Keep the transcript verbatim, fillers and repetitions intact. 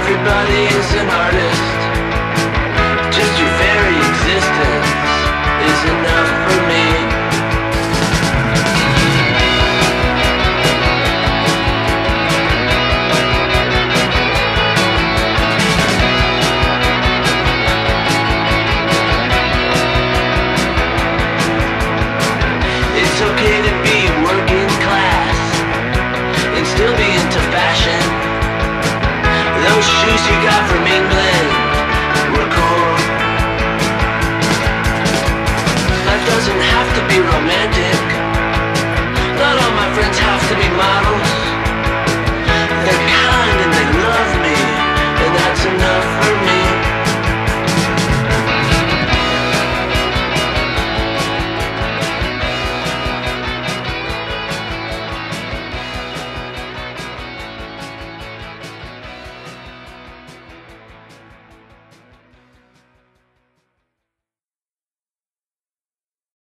Everybody is an artist. Just your very existence is enough for me. It's okay to be working class and still be into fashion. Those shoes you got from England were cool. Life doesn't have to be romantic. Not all my friends have to be models.